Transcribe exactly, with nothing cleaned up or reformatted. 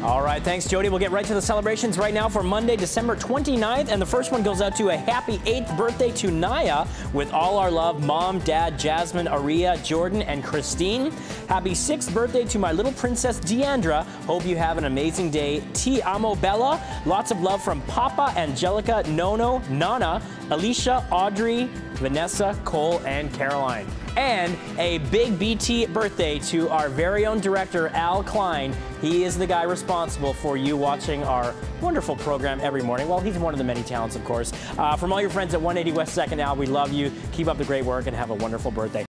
All right, thanks, Jody. We'll get right to the celebrations right now for Monday, December twenty-ninth. And the first one goes out to a happy eighth birthday to Naya with all our love, Mom, Dad, Jasmine, Aria, Jordan, and Christine. Happy sixth birthday to my little princess, Deandra. Hope you have an amazing day. Ti amo Bella. Lots of love from Papa, Angelica, Nono, Nana, Alicia, Audrey, Vanessa, Cole, and Caroline. And a big B T birthday to our very own director, Al Klein. He is the guy responsible for you watching our wonderful program every morning. Well, he's one of the many talents, of course. Uh, from all your friends at one eighty West second Ave, we love you. Keep up the great work and have a wonderful birthday.